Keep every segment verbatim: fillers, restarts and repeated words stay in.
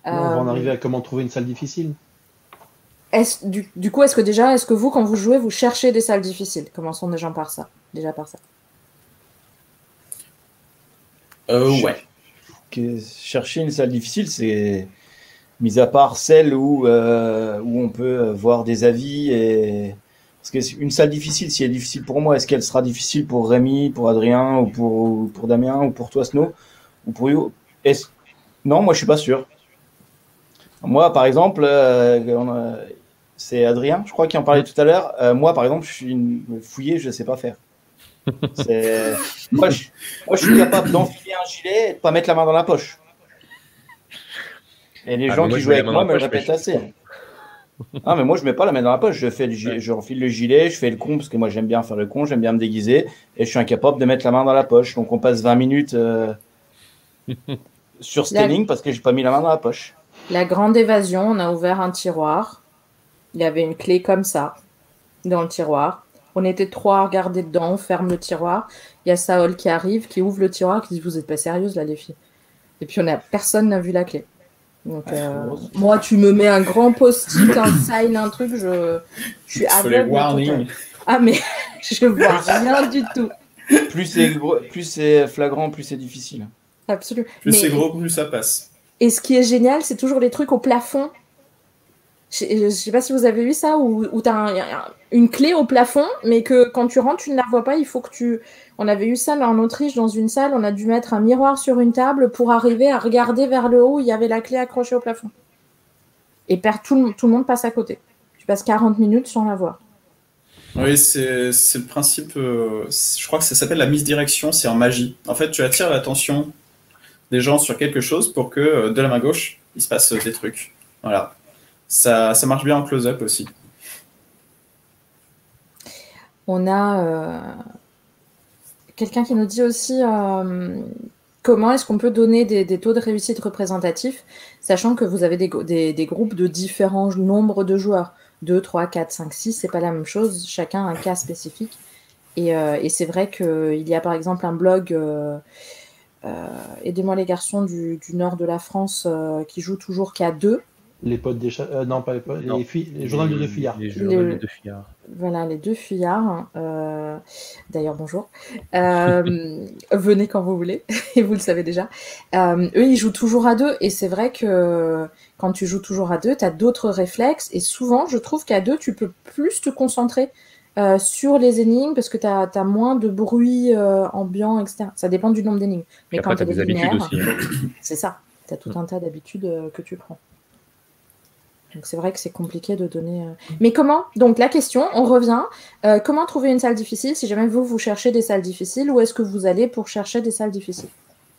on va en Euh, arriver à comment trouver une salle difficile. est-ce, du, du coup, est-ce que déjà, est-ce que vous, quand vous jouez, vous cherchez des salles difficiles? Commençons déjà par ça. Déjà par ça. Euh, Cher- ouais. que- Chercher une salle difficile, c'est mis à part celle où, euh, où on peut voir des avis et parce que c'est une salle difficile, si elle est difficile pour moi, est-ce qu'elle sera difficile pour Rémi, pour Adrien ou pour, ou pour Damien ou pour toi Snow ou pour You? Est-ce... Non, moi je suis pas sûr. Moi par exemple, euh, on a- c'est Adrien, je crois, qui en parlait tout à l'heure. Euh, moi par exemple, je suis une... fouillé, je sais pas faire. C'est... Moi, je... moi je suis capable d'enfiler un gilet et de pas mettre la main dans la poche. Et les Ah, gens mais moi, qui je jouent mets la avec main moi dans me la le poche, mais répètent je suis assez. Ah, mais moi, je mets pas la main dans la poche. Je fais le gilet, Ouais. je enfile le gilet, je fais le con, parce que moi, j'aime bien faire le con, j'aime bien me déguiser, et je suis incapable de mettre la main dans la poche. Donc, on passe vingt minutes euh, sur La, Stelling parce que j'ai pas mis la main dans la poche. la grande évasion, on a ouvert un tiroir. Il y avait une clé comme ça, dans le tiroir. On était trois à regarder dedans, on ferme le tiroir. Il y a Saol qui arrive, qui ouvre le tiroir, qui dit: vous êtes pas sérieuses là, les filles? Et puis, on a, personne n'a vu la clé. Donc, Ouais, euh, bon, moi, tu me mets un grand post-it, un sign, un truc, je, je suis Sur les aveugle. warnings. total. Ah, mais je vois rien du tout. plus c'est gros- plus c'est flagrant, plus c'est difficile. Absolument. Plus Mais, c'est gros, plus ça passe. et ce qui est génial, c'est toujours les trucs au plafond. Je, je sais pas si vous avez vu ça, où, où tu as une clé au plafond, mais que quand tu rentres, tu ne la vois pas. Il faut que tu. On avait eu ça là, en Autriche, dans une salle, on a dû mettre un miroir sur une table pour arriver à regarder vers le haut où il y avait la clé accrochée au plafond. Et per- tout, le- tout le monde passe à côté. Tu passes quarante minutes sans la voir. Oui, c'est c'est le principe. euh, je crois que ça s'appelle la misdirection, c'est en magie. En fait, tu attires l'attention des gens sur quelque chose pour que euh, de la main gauche, il se passe euh, des trucs. Voilà. Ça, ça marche bien en close-up aussi. On a euh, quelqu'un qui nous dit aussi euh, comment est-ce qu'on peut donner des, des taux de réussite représentatifs, sachant que vous avez des, des, des groupes de différents nombres de joueurs. deux, trois, quatre, cinq, six, c'est pas la même chose, chacun a un cas spécifique. Et, euh, et c'est vrai qu'il y a par exemple un blog, euh, euh, aidez-moi les garçons du, du nord de la France, euh, qui joue toujours qu'à deux. Les potes des chats. Euh, non, pas les potes. Non. Les, filles, les journaux de deux fillards. Les journaux Le- de deux fillards. Voilà, les deux fuyards. Euh, D'ailleurs, bonjour. Euh, venez quand vous voulez, et vous le savez déjà. Euh, eux, ils jouent toujours à deux, et c'est vrai que quand tu joues toujours à deux, tu as d'autres réflexes, et souvent, je trouve qu'à deux, tu peux plus te concentrer euh, sur les énigmes, parce que tu as moins de bruit euh, ambiant, et cetera. Ça dépend du nombre d'énigmes. Mais Puis quand après, tu t'as es des habitudes linéaire, aussi. c'est ça. Tu as tout un tas d'habitudes euh, que tu prends. Donc c'est vrai que c'est compliqué de donner. euh, Mais comment? Donc la question, on revient. Euh, comment trouver une salle difficile? Si jamais vous, vous cherchez des salles difficiles, où est-ce que vous allez pour chercher des salles difficiles?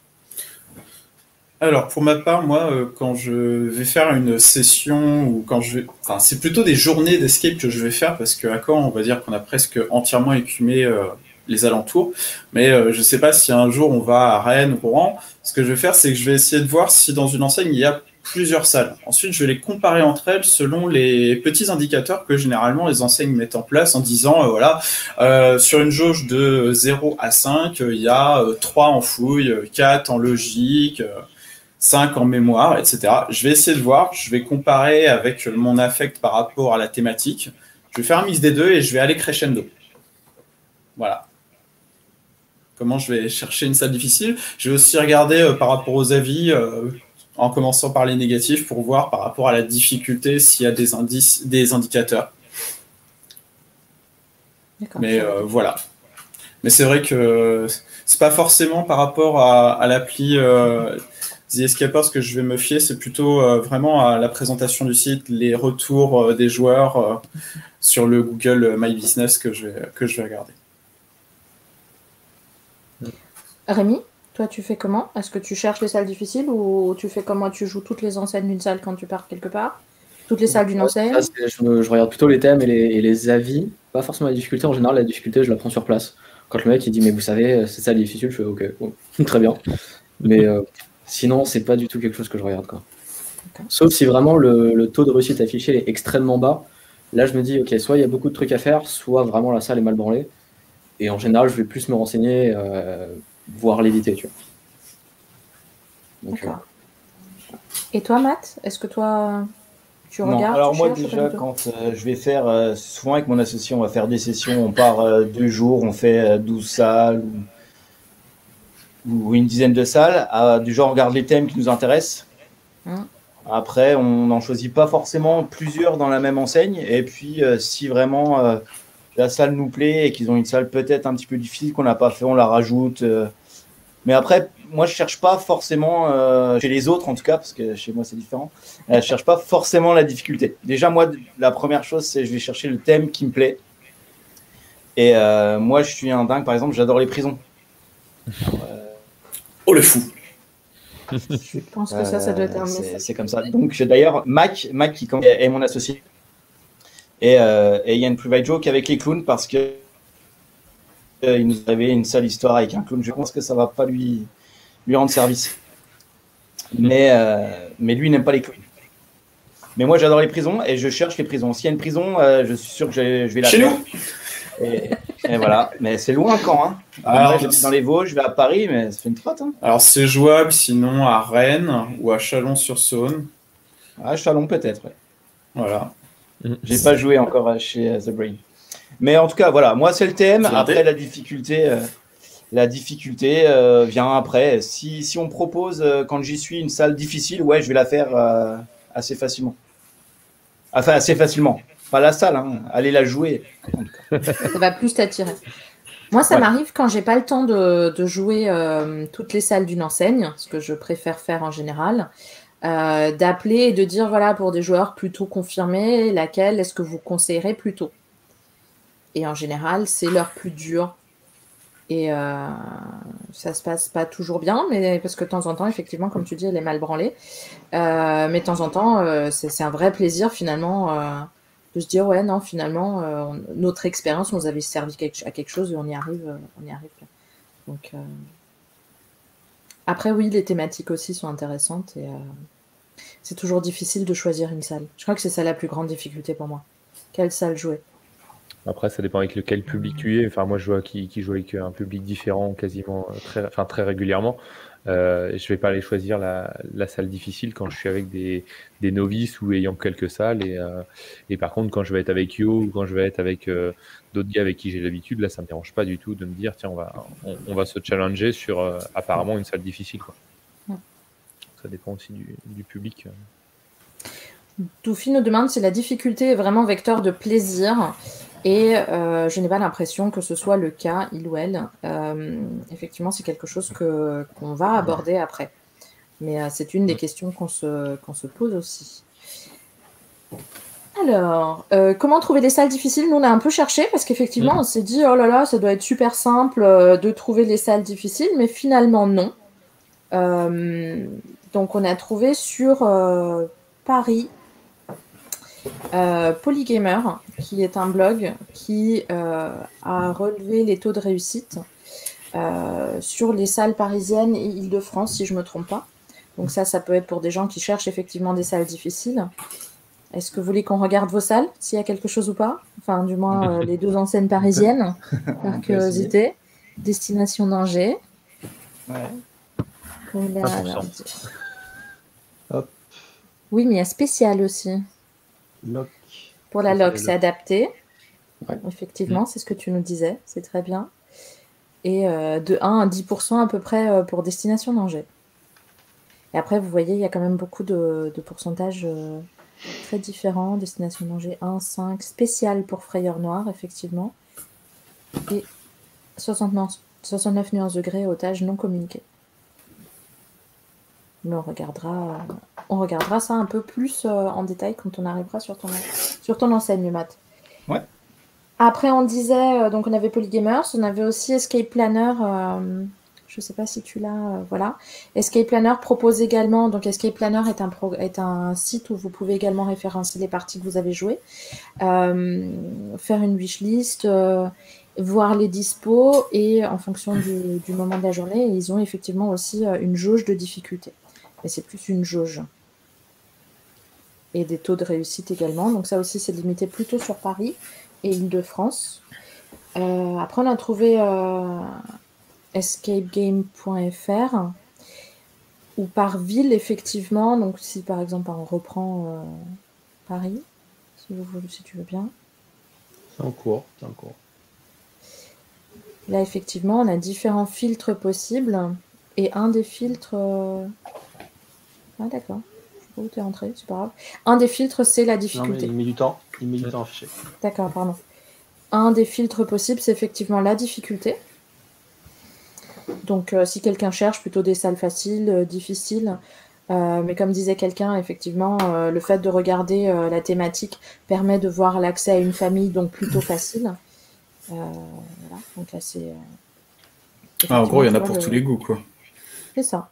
Alors, pour ma part, moi, euh, quand je vais faire une session ou quand je vais. Enfin, c'est plutôt des journées d'escape que je vais faire parce qu'à Caen, on va dire qu'on a presque entièrement écumé euh, les alentours. Mais euh, je sais pas si un jour on va à Rennes ou Rouen. Ce que je vais faire, c'est que je vais essayer de voir si dans une enseigne il y a plusieurs salles. Ensuite, je vais les comparer entre elles selon les petits indicateurs que généralement les enseignes mettent en place en disant, euh, voilà, euh, sur une jauge de zéro à cinq, euh, il y a euh, trois en fouille, euh, quatre en logique, euh, cinq en mémoire, et cetera. Je vais essayer de voir, je vais comparer avec mon affect par rapport à la thématique. Je vais faire un mix des deux et je vais aller crescendo. Voilà. Comment je vais chercher une salle difficile. Je vais aussi regarder euh, par rapport aux avis, euh, en commençant par les négatifs, pour voir par rapport à la difficulté s'il y a des indices, des indicateurs. Mais euh, voilà. Mais c'est vrai que c'est pas forcément par rapport à, à l'appli euh, The Escapers que je vais me fier, c'est plutôt euh, vraiment à la présentation du site, les retours euh, des joueurs euh, sur le Google My Business que je vais, que je vais regarder. Rémi, toi, tu fais comment? Est-ce que tu cherches les salles difficiles ou tu fais comment? Tu joues toutes les enseignes d'une salle quand tu pars quelque part? Toutes les salles d'une enseigne? Ça, c'est- je, me- je regarde plutôt les thèmes et les, et les avis, pas forcément la difficulté. En général, la difficulté, je la prends sur place. Quand le mec il dit, mais vous savez, c'est ça le difficile, je fais ok, bon, très bien. Mais euh, sinon, c'est pas du tout quelque chose que je regarde, quoi. D'accord. Sauf si vraiment le, le taux de réussite affiché est extrêmement bas. Là, je me dis, ok, soit il y a beaucoup de trucs à faire, soit vraiment la salle est mal branlée. Et en général, je vais plus me renseigner, euh, voire l'éviter, tu vois. Donc, euh, D'accord. Et toi, Matt, est-ce que toi, tu Non, regardes alors tu moi cherches ou pas déjà du tout quand euh, je vais faire, euh, souvent avec mon associé, on va faire des sessions, on part euh, deux jours, on fait euh, douze salles ou, ou une dizaine de salles, euh, du genre on regarde les thèmes qui nous intéressent. Hum. Après, on n'en choisit pas forcément plusieurs dans la même enseigne. Et puis, euh, si vraiment euh, la salle nous plaît et qu'ils ont une salle peut-être un petit peu difficile qu'on n'a pas fait, on la rajoute. euh. Mais après, moi, je cherche pas forcément, euh, chez les autres en tout cas, parce que chez moi c'est différent, euh, je cherche pas forcément la difficulté. Déjà, moi, la première chose, c'est je vais chercher le thème qui me plaît. Et euh, moi, je suis un dingue, par exemple, j'adore les prisons. Alors, euh, Oh le fou. Je pense que ça, ça doit être un Euh, c'est message. c'est comme ça. Donc, j'ai d'ailleurs Mac, Mac qui quand- est mon associé. Et euh, et il y a une private joke avec les clowns parce que euh, il nous avait une sale histoire avec un clown. Je pense que ça va pas lui lui rendre service. Mais euh, mais lui il n'aime pas les clowns. Mais moi j'adore les prisons et je cherche les prisons. S'il y a une prison, euh, je suis sûr que je, je vais la Chez faire. nous. Et, et voilà. Mais c'est loin quand hein. Alors, Moi, j'habite dans les Vosges, je vais à Paris, mais ça fait une trotte. Hein. alors c'est jouable sinon à Rennes ou à Chalon-sur-Saône. Ah, Chalon peut-être. Ouais. Voilà. J'ai pas joué encore chez euh, The Brain. Mais en tout cas, voilà, moi c'est le thème. Viendez. Après la difficulté, euh, la difficulté euh, vient après. Si, si on me propose euh, quand j'y suis une salle difficile, ouais, je vais la faire euh, assez facilement. Enfin, assez facilement. Pas la salle, hein. Allez la jouer. En tout cas. Ça va plus t'attirer. Moi, ça Ouais. m'arrive quand j'ai pas le temps de, de jouer euh, toutes les salles d'une enseigne, ce que je préfère faire en général, euh, d'appeler et de dire, voilà, pour des joueurs plutôt confirmés, laquelle est-ce que vous conseillerez plutôt? Et en général, c'est l'heure plus dure. Et euh, ça se passe pas toujours bien, mais parce que de temps en temps, effectivement, comme tu dis, elle est mal branlée. Euh, mais de temps en temps, euh, c'est c'est un vrai plaisir finalement euh, de se dire ouais non finalement euh, on- notre expérience nous avait servi quelque- à quelque chose et on y arrive, euh, on y arrive bien. Donc euh, après oui, les thématiques aussi sont intéressantes et euh, c'est toujours difficile de choisir une salle. Je crois que c'est ça la plus grande difficulté pour moi. Quelle salle jouer? Après, ça dépend avec lequel public tu es. Enfin, moi, je vois qui, qui joue avec un public différent quasiment euh, très, enfin, très régulièrement. Euh, je vais pas aller choisir la, la salle difficile quand je suis avec des, des novices ou ayant quelques salles. Et, euh, et par contre, quand je vais être avec Yo ou quand je vais être avec euh, d'autres gars avec qui j'ai l'habitude, là, ça me dérange pas du tout de me dire, tiens, on va, on, on va se challenger sur euh, apparemment une salle difficile, quoi. Ouais. Ça dépend aussi du, du public. Toufi nous demande si la difficulté est vraiment vecteur de plaisir. Et euh, je n'ai pas l'impression que ce soit le cas, il ou elle. Euh, effectivement, c'est quelque chose que, qu'on va aborder après. Mais euh, c'est une des questions qu'on se, qu'on se pose aussi. Alors, euh, comment trouver des salles difficiles? Nous, on a un peu cherché parce qu'effectivement, on s'est dit, oh là là, ça doit être super simple euh, de trouver les salles difficiles, mais finalement, non. Euh, donc, on a trouvé sur euh, Paris euh, Polygamer, qui est un blog qui euh, a relevé les taux de réussite euh, sur les salles parisiennes et Île-de-France, si je ne me trompe pas. Donc ça, ça peut être pour des gens qui cherchent effectivement des salles difficiles. Est-ce que vous voulez qu'on regarde vos salles, s'il y a quelque chose ou pas? Enfin, du moins, euh, les deux enseignes parisiennes, par curiosité. Destination d'Angers. Ouais. Voilà, cent pour cent. alors, Hop, oui, mais il y a spécial aussi. lock. Pour la Ça, log, c'est c'est le- adapté. Ouais. Effectivement, c'est ce que tu nous disais. C'est très bien. Et euh, de un à dix pour cent à peu près euh, pour Destination d'Angers. Et après, vous voyez, il y a quand même beaucoup de, de pourcentages euh, très différents. Destination d'Angers un, cinq, spécial pour Frayeur Noir, effectivement. Et soixante-neuf, soixante-neuf nuances degrés, otage non communiqué. Mais on regardera, euh, on regardera ça un peu plus euh, en détail quand on arrivera sur ton, sur ton enseigne, Matt. Ouais. Après, on disait, euh, donc on avait Polygamers, on avait aussi Escape Planner, euh, je ne sais pas si tu l'as, euh, voilà. Escape Planner propose également, donc Escape Planner est un, pro- est un site où vous pouvez également référencer les parties que vous avez jouées, euh, faire une wishlist, euh, voir les dispos et en fonction du, du moment de la journée, ils ont effectivement aussi euh, une jauge de difficulté. Mais c'est plus une jauge. Et des taux de réussite également. Donc ça aussi, c'est limité plutôt sur Paris et Île-de-France. Euh, après, on a trouvé euh, escape game point f r ou par ville, effectivement. Donc, si par exemple on reprend euh, Paris, si, vous, si tu veux bien. C'est en cours, c'est en cours. Là, effectivement, on a différents filtres possibles. Et un des filtres... euh, Ah, d'accord. Je sais pas où tu es rentré, c'est pas grave. Un des filtres, c'est la Non, mais difficulté. il met du temps. Il met du temps à afficher. D'accord, pardon. Un des filtres possibles, c'est effectivement la difficulté. Donc, euh, si quelqu'un cherche plutôt des salles faciles, euh, difficiles, euh, mais comme disait quelqu'un, effectivement, euh, le fait de regarder euh, la thématique permet de voir l'accès à une famille, donc plutôt facile. Euh, voilà, donc là, c'est... euh, Ah, en gros, il y en a effectivement, pour le- tous les goûts, quoi. C'est ça.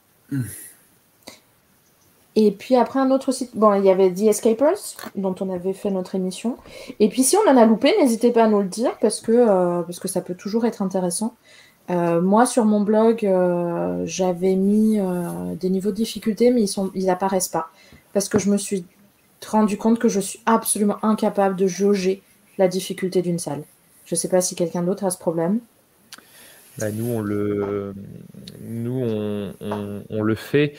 Et puis après, un autre site, bon, il y avait The Escapers, dont on avait fait notre émission. Et puis si on en a loupé, n'hésitez pas à nous le dire, parce que, euh, parce que ça peut toujours être intéressant. Euh, moi, sur mon blog, euh, j'avais mis euh, des niveaux de difficulté, mais ils sont, ils apparaissent pas. Parce que je me suis rendu compte que je suis absolument incapable de jauger la difficulté d'une salle. Je sais pas si quelqu'un d'autre a ce problème. Bah, nous, on le, nous, on, on- on le fait.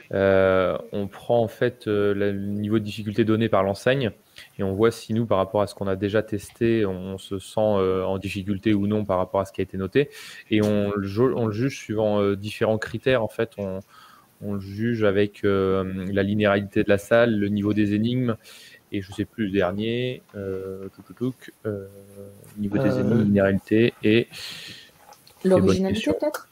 Euh, on prend en fait euh, la- le niveau de difficulté donné par l'enseigne et on voit si nous, par rapport à ce qu'on a déjà testé, on se sent euh, en difficulté ou non par rapport à ce qui a été noté. Et on le, jau- on le juge suivant euh, différents critères. En fait, on, on le juge avec euh, la linéarité de la salle, le niveau des énigmes. Et je sais plus le dernier, euh, touc, touc, touc, euh, niveau des Euh, énigmes, linéarité et Très bonne L'originalité, question. peut-être?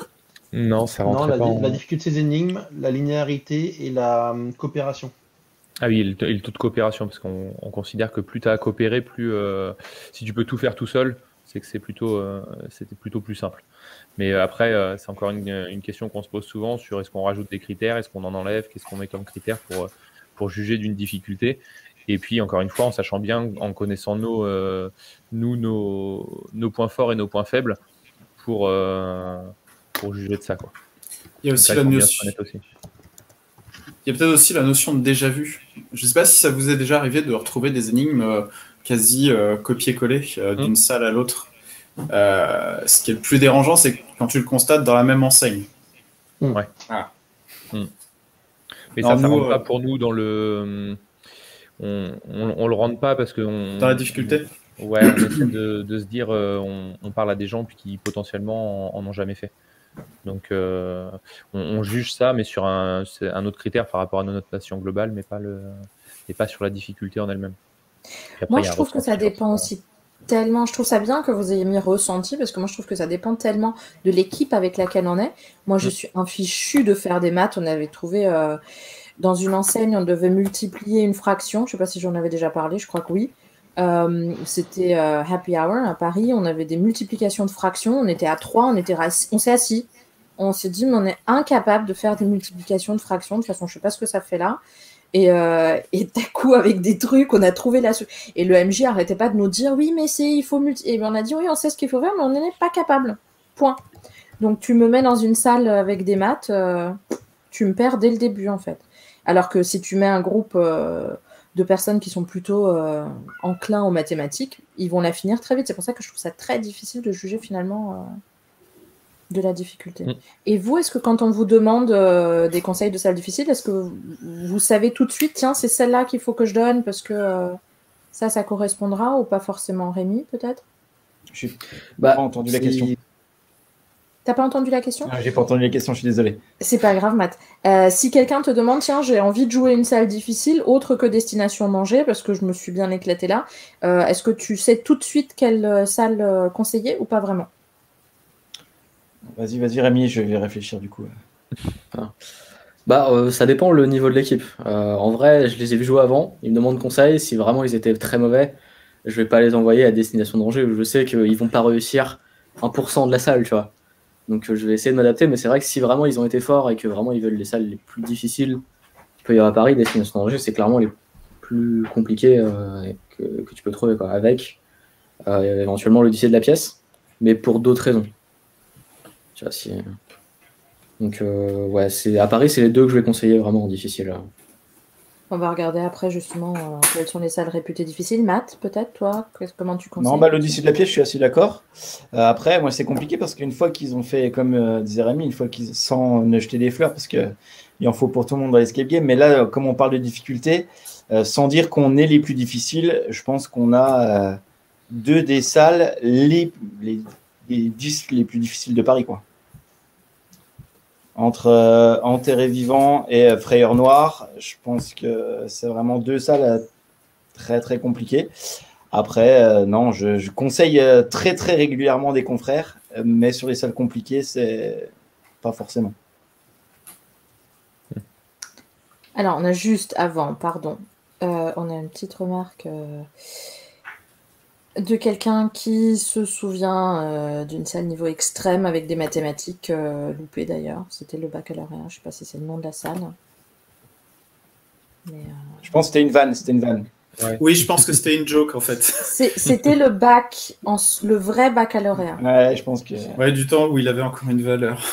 Non, ça Non, rentrait la, pas en... la difficulté des énigmes, la linéarité et la hum, coopération. Ah oui, et le, et le taux de coopération, parce qu'on on considère que plus tu as à coopérer, plus euh, si tu peux tout faire tout seul, c'est que c'est plutôt, euh, c'était plutôt plus simple. Mais euh, après, euh, c'est encore une, une question qu'on se pose souvent sur est-ce qu'on rajoute des critères, est-ce qu'on en enlève, qu'est-ce qu'on met comme critère pour, euh, pour juger d'une difficulté. Et puis, encore une fois, en sachant bien, en connaissant nos, euh, nous, nos, nos points forts et nos points faibles pour, euh, pour juger de ça, quoi. Il y a Donc aussi là, il la faut bien se notion. connaître aussi. Il y a peut-être aussi la notion de déjà vu. Je ne sais pas si ça vous est déjà arrivé de retrouver des énigmes euh, quasi euh, copier-coller euh, d'une Mm. salle à l'autre. Euh, ce qui est le plus dérangeant, c'est quand tu le constates dans la même enseigne. Ouais. Ah. Mm. Mais Alors ça, ça nous, rentre euh, pas pour nous dans le. On, on, on le rentre pas parce que. On, dans la difficulté. Ouais, on essaie de, de se dire, euh, on, on parle à des gens puis qui potentiellement en, en ont jamais fait. Donc, euh, on, on juge ça, mais sur un, c'est un autre critère par rapport à notre notation globale, mais pas le, et pas sur la difficulté en elle-même. Puis après, Moi, il y a je un trouve que ça ressenti dépend forcément. aussi tellement. Je trouve ça bien que vous ayez mis ressenti parce que moi, je trouve que ça dépend tellement de l'équipe avec laquelle on est. Moi, je Mm. suis un fichu de faire des maths. On avait trouvé euh, dans une enseigne, on devait multiplier une fraction. Je sais pas si j'en avais déjà parlé, je crois que oui. Euh, c'était euh, Happy Hour à Paris. On avait des multiplications de fractions. On était à trois, on, était rassis- on s'est assis. On s'est dit, mais on est incapable de faire des multiplications de fractions. De toute façon, je sais pas ce que ça fait là. Et, euh, et d'un coup, avec des trucs, on a trouvé la solution. Et le M J arrêtait pas de nous dire, oui, mais c'est, il faut multi. Et on a dit, oui, on sait ce qu'il faut faire, mais on n'en est pas capable. Point. Donc, tu me mets dans une salle avec des maths, euh, tu me perds dès le début, en fait. Alors que si tu mets un groupe euh, de personnes qui sont plutôt euh, enclins aux mathématiques, ils vont la finir très vite. C'est pour ça que je trouve ça très difficile de juger finalement euh, de la difficulté. Mm. Et vous, est-ce que quand on vous demande euh, des conseils de salles difficiles, est-ce que vous, vous savez tout de suite, tiens, c'est celle-là qu'il faut que je donne parce que euh, ça, ça correspondra ou pas forcément? Rémi, peut-être? Je n'ai Bah, pas entendu la si- question. T'as pas entendu la question? Ah, j'ai pas entendu la question, je suis désolé. C'est pas grave, Matt. Euh, si quelqu'un te demande, tiens, j'ai envie de jouer une salle difficile, autre que Destination Manger, parce que je me suis bien éclatée là, euh, est-ce que tu sais tout de suite quelle euh, salle euh, conseiller ou pas vraiment? Vas-y, vas-y, Rémi, je vais réfléchir du coup. Bah, euh, ça dépend le niveau de l'équipe. Euh, en vrai, je les ai vus jouer avant. Ils me demandent conseil. Si vraiment ils étaient très mauvais, je vais pas les envoyer à Destination Danger où je sais qu'ils vont pas réussir un pour cent de la salle, tu vois. Donc euh, je vais essayer de m'adapter. Mais c'est vrai que si vraiment ils ont été forts et que vraiment ils veulent les salles les plus difficiles qu'il peut y avoir à Paris, Destination Danger, c'est clairement les plus compliqués euh, et que, que tu peux trouver, quoi. Avec euh, éventuellement l'Odyssée de la pièce, mais pour d'autres raisons. Tu vois, si... Donc, euh, ouais, c'est, à Paris, c'est les deux que je vais conseiller vraiment en difficile. On va regarder après justement euh, quelles sont les salles réputées difficiles. Matt, peut-être, toi, qu'est-ce- comment tu conseilles? Non, bah, l'Odyssée de la pièce, je suis assez d'accord. Euh, après, moi, c'est compliqué parce qu'une fois qu'ils ont fait, comme euh, disait Rémi, une fois qu'ils, sans ne jeter des fleurs, parce que il en faut pour tout le monde dans l'escape game, mais là, euh, comme on parle de difficulté, euh, sans dire qu'on est les plus difficiles, je pense qu'on a euh, deux des salles, les, les, les dix les plus difficiles de Paris, quoi. Entre euh, Enterré Vivant et euh, Frayeur Noir, je pense que c'est vraiment deux salles euh, très, très compliquées. Après, euh, non, je, je conseille euh, très très régulièrement des confrères, euh, mais sur les salles compliquées, c'est pas forcément. Alors, on a juste avant, pardon, euh, on a une petite remarque euh, de quelqu'un qui se souvient euh, d'une salle niveau extrême avec des mathématiques euh, loupées d'ailleurs. C'était le baccalauréat, je sais pas si c'est le nom de la salle. Mais, euh, Je pense que c'était une vanne, c'était une vanne. Ouais. Oui, je pense que c'était une joke en fait. c'est- C'était le bac, en, s- le vrai baccalauréat. Ouais, je pense que. Ouais, du temps où il avait encore une valeur.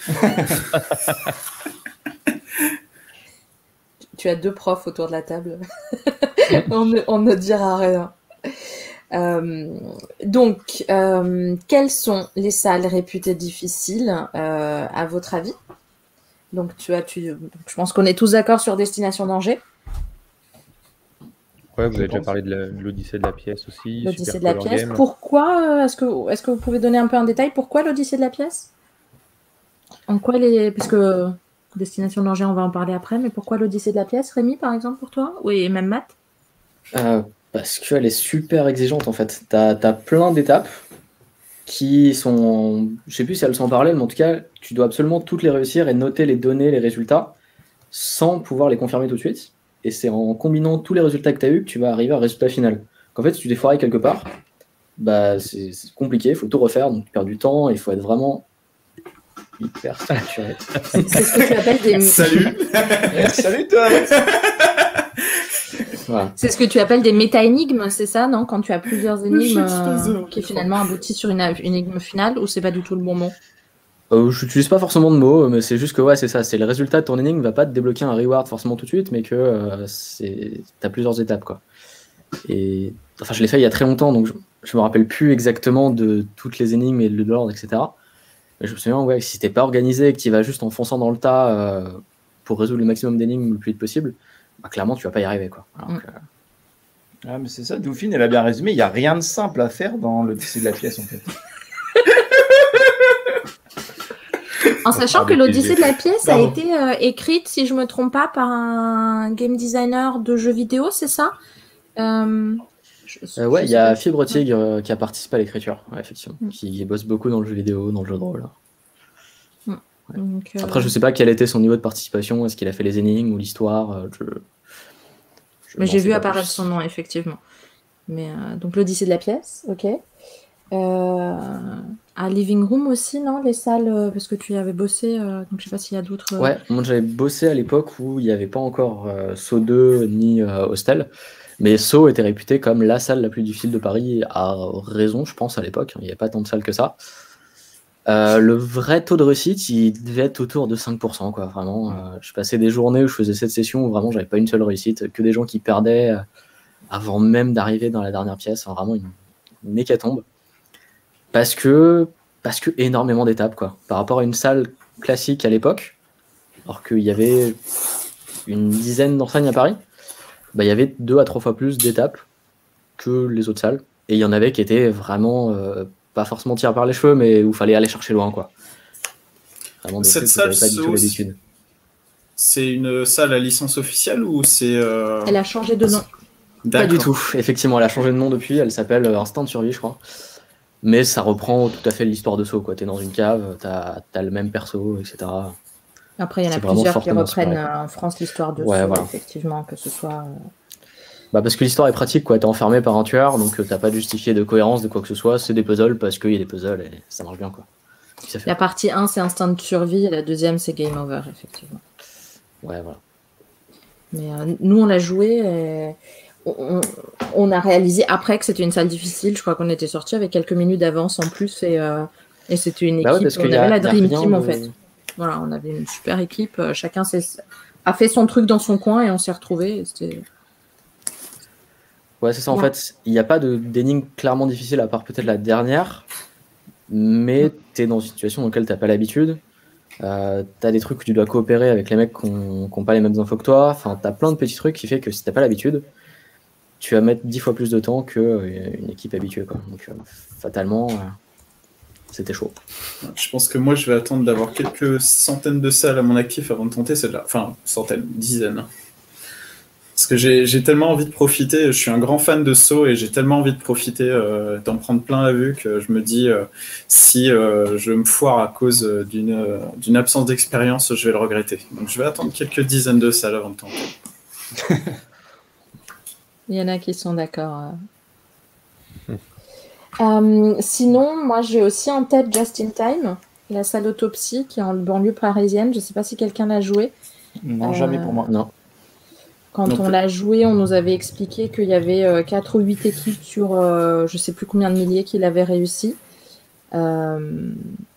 Tu as deux profs autour de la table. on, ne, on ne dira rien. Euh, donc, euh, quelles sont les salles réputées difficiles euh, à votre avis? Donc, tu as, tu, je pense qu'on est tous d'accord sur Destination Danger. Ouais, vous Je avez déjà pense. parlé de la- de l'Odyssée de la pièce aussi. L'Odyssée Super de la Color pièce. Game. Pourquoi euh, Est-ce que, est-ce que vous pouvez donner un peu un détail? Pourquoi l'Odyssée de la pièce? En quoi les, parce que Destination Danger, on va en parler après, mais pourquoi l'Odyssée de la pièce, Rémi, par exemple, pour toi? Oui, et même Matt? Euh, parce qu'elle est super exigeante en fait. T'as, t'as plein d'étapes qui sont, je sais plus si elles sont en parallèle, mais en tout cas, tu dois absolument toutes les réussir et noter les données, les résultats, sans pouvoir les confirmer tout de suite. Et c'est en combinant tous les résultats que tu as eu que tu vas arriver à un résultat final. Donc, en fait, si tu t'es foiré quelque part, bah, c'est, c'est compliqué, il faut tout refaire, donc tu perds du temps, il faut être vraiment hyper structuré. C'est c'est ce que tu appelles des, Salut. Salut toi. Voilà. c'est ce que tu appelles des méta-énigmes, c'est ça, non? Quand tu as plusieurs énigmes Je suis pas euh, heureux, qui je finalement aboutissent sur une une énigme finale, ou c'est pas du tout le bon mot? Euh, je n'utilise pas forcément de mots, mais c'est juste que ouais, c'est ça. C'est le résultat de ton énigme va pas te débloquer un reward forcément tout de suite, mais que euh, c'est t'as plusieurs étapes quoi. Et enfin, je l'ai fait il y a très longtemps, donc je, je me rappelle plus exactement de toutes les énigmes et de l'ordre, et cetera. Mais je me souviens ouais, que si t'es pas organisé, et que tu vas juste en fonçant dans le tas euh, pour résoudre le maximum d'énigmes le plus vite possible, bah, clairement tu vas pas y arriver quoi. Alors Mm. que, Ah, mais c'est ça, Dauphine, elle a bien résumé. Il n'y a rien de simple à faire dans l'Odyssée de la pièce, en fait. En sachant parle que des l'Odyssée de plaisirs. la pièce a Pardon. été euh, écrite, si je me trompe pas, par un game designer de jeux vidéo, c'est ça? Euh, je- Euh, ouais, je il y sais a pas. Fibre Tigre euh, qui a participé à l'écriture, ouais, effectivement, Mm. qui bosse beaucoup dans le jeu vidéo, dans le jeu de rôle. Donc, euh, Après, je sais pas quel était son niveau de participation, est-ce qu'il a fait les énigmes ou l'histoire, euh, je... je Mais n'en j'ai sais vu pas apparaître plus. son nom, effectivement. Mais euh, donc l'Odyssée de la pièce, ok. Euh, à Living Room aussi, non? Les salles, euh, parce que tu y avais bossé, euh, donc je sais pas s'il y a d'autres. euh, Ouais, moi j'avais bossé à l'époque où il n'y avait pas encore euh, S O deux ni euh, Hostel, mais S O était réputé comme la salle la plus difficile de Paris, à raison, je pense, à l'époque. Il n'y avait pas tant de salles que ça. Euh, le vrai taux de réussite, il devait être autour de cinq pour cent, quoi, vraiment. Euh, je passais des journées où je faisais cette session où vraiment j'avais pas une seule réussite, que des gens qui perdaient euh, avant même d'arriver dans la dernière pièce, enfin, vraiment une, une hécatombe. Parce que, parce que énormément d'étapes, quoi. Par rapport à une salle classique à l'époque, alors qu'il y avait une dizaine d'enseignes à Paris, bah, il y avait deux à trois fois plus d'étapes que les autres salles. Et il y en avait qui étaient vraiment, euh, pas forcément tirées par les cheveux, mais où il fallait aller chercher loin, quoi. Vraiment des Cette trucs où salle, j'avais pas du tout Saut, l'habitude. c'est une salle à licence officielle ou c'est... euh, Elle a changé de nom. Pas du D'accord. tout. Effectivement, elle a changé de nom depuis. Elle s'appelle euh, Instinct de survie, je crois. Mais ça reprend tout à fait l'histoire de Saut, quoi. T'es dans une cave, t'as as le même perso, et cetera. Après, il y en a C'est vraiment plusieurs qui fortement reprennent inspiré, euh, en France l'histoire de Ouais, Saut, voilà. effectivement, que ce soit. euh, Bah parce que l'histoire est pratique, quoi. T'es enfermé par un tueur, donc euh, t'as pas de justifié de cohérence de quoi que ce soit. C'est des puzzles parce qu'il y a des puzzles et ça marche bien, quoi. Puis ça fait- La partie un, c'est instinct de survie, et la deuxième, c'est game over, effectivement. Ouais, voilà. Mais euh, nous, on l'a joué et on, on- on a réalisé après que c'était une salle difficile. Je crois qu'on était sortis avec quelques minutes d'avance en plus et, euh, et c'était une équipe. Bah ouais, parce on qu'il y avait a, la y a Dream rien Team en de- fait. Voilà, on avait une super équipe. euh, Chacun ses, a fait son truc dans son coin et on s'est retrouvés. Ouais, c'est ça. En ouais. fait, il n'y a pas d'énigme clairement difficile à part peut-être la dernière, mais tu es dans une situation dans laquelle tu n'as pas l'habitude. Euh, tu as des trucs où tu dois coopérer avec les mecs qui n'ont pas les mêmes infos que toi. Enfin, tu as plein de petits trucs qui fait que si tu n'as pas l'habitude, tu vas mettre dix fois plus de temps qu'une équipe habituée, quoi. Donc, euh, fatalement, euh, c'était chaud. Je pense que moi, je vais attendre d'avoir quelques centaines de salles à mon actif avant de tenter celle-là. Enfin, centaines, dizaines. Parce que j'ai tellement envie de profiter. Je suis un grand fan de saut et j'ai tellement envie de profiter, euh, d'en prendre plein la vue que je me dis, euh, si euh, je me foire à cause d'une euh, d'une absence d'expérience, je vais le regretter. Donc, je vais attendre quelques dizaines de salles avant de tenter. Il y en a qui sont d'accord. Euh, sinon, moi, j'ai aussi en tête Just in Time, la salle Autopsie qui est en banlieue parisienne. Je ne sais pas si quelqu'un l'a joué. Non, euh, jamais pour moi. Non. Quand non on l'a joué, on nous avait expliqué qu'il y avait euh, quatre ou huit équipes sur euh, je ne sais plus combien de milliers qui l'avaient réussi. Euh...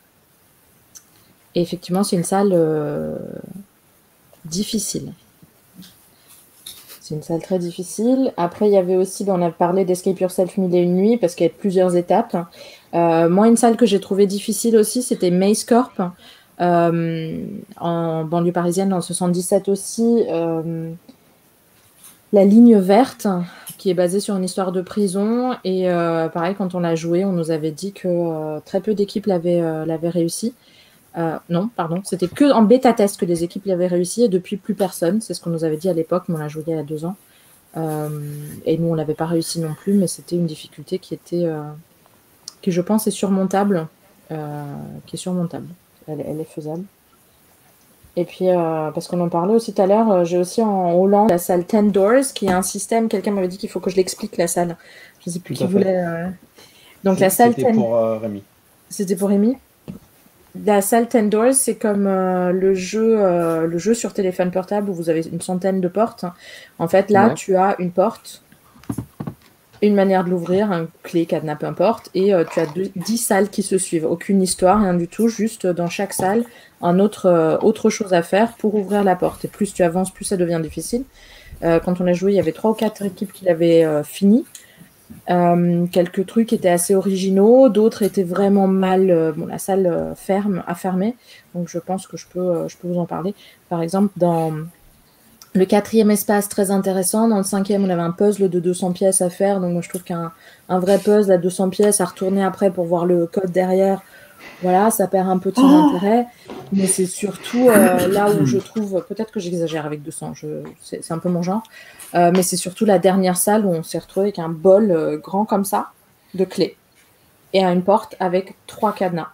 Et effectivement, c'est une salle euh, difficile. C'est une salle très difficile. Après, il y avait aussi, on a parlé d'Escape Yourself mille et une nuits parce qu'il y a plusieurs étapes. Euh, moi, une salle que j'ai trouvée difficile aussi, c'était Maze Corp, euh, en banlieue parisienne, dans le soixante-dix-sept aussi. Euh, la ligne verte, qui est basée sur une histoire de prison. Et euh, pareil, quand on l'a joué, on nous avait dit que euh, très peu d'équipes l'avaient euh, l'avaient réussi. Euh, non, pardon, c'était que en bêta-test que les équipes l'avaient réussi et depuis plus personne. C'est ce qu'on nous avait dit à l'époque, mais on l'a joué il y a deux ans. Euh, et nous, on l'avait pas réussi non plus, mais c'était une difficulté qui était, euh, qui je pense est surmontable, euh, qui est surmontable. Elle, elle est faisable. Et puis, euh, parce qu'on en parlait aussi tout à l'heure, euh, j'ai aussi en Hollande la salle Ten Doors, qui est un système, quelqu'un m'avait dit qu'il faut que je l'explique, la salle. Je ne sais plus Tout qui à fait. voulait... Euh... Donc la salle C'était Ten... pour euh, Rémi. C'était pour Rémi. La salle Ten Doors, c'est comme euh, le, jeu, euh, le jeu sur téléphone portable où vous avez une centaine de portes. En fait, là, Ouais. tu as une porte, une manière de l'ouvrir, un clé, cadenas, peu importe, et euh, tu as deux, dix salles qui se suivent. Aucune histoire, rien du tout, juste euh, dans chaque salle, un autre, euh, autre chose à faire pour ouvrir la porte. Et plus tu avances, plus ça devient difficile. Euh, quand on a joué, il y avait trois ou quatre équipes qui l'avaient euh, fini. Euh, quelques trucs étaient assez originaux, d'autres étaient vraiment mal. Euh, bon, la salle euh, ferme, a fermé, donc je pense que je peux, euh, je peux vous en parler. Par exemple, dans le quatrième espace, très intéressant. Dans le cinquième, on avait un puzzle de deux cents pièces à faire, donc moi je trouve qu'un un vrai puzzle à deux cents pièces à retourner après pour voir le code derrière, voilà, ça perd un peu de son Oh intérêt. Mais c'est surtout euh, là où je trouve, peut-être que j'exagère avec deux cents, je, c'est, c'est un peu mon genre. Euh, mais c'est surtout la dernière salle où on s'est retrouvé avec un bol euh, grand comme ça, de clés, et à une porte avec trois cadenas.